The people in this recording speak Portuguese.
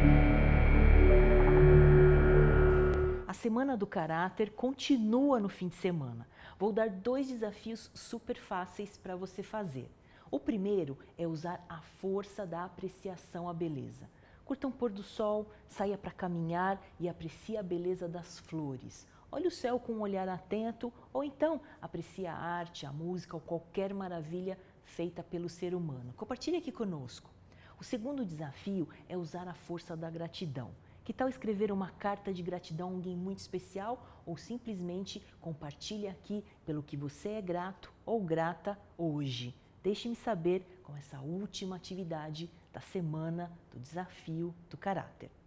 A Semana do Caráter continua no fim de semana. Vou dar 2 desafios super fáceis para você fazer. O primeiro é usar a força da apreciação à beleza. Curta um pôr do sol, saia para caminhar e aprecie a beleza das flores. Olhe o céu com um olhar atento ou então aprecie a arte, a música ou qualquer maravilha feita pelo ser humano. Compartilhe aqui conosco. O segundo desafio é usar a força da gratidão. Que tal escrever uma carta de gratidão a alguém muito especial ou simplesmente compartilhe aqui pelo que você é grato ou grata hoje? Deixe-me saber com essa última atividade da semana do desafio do caráter.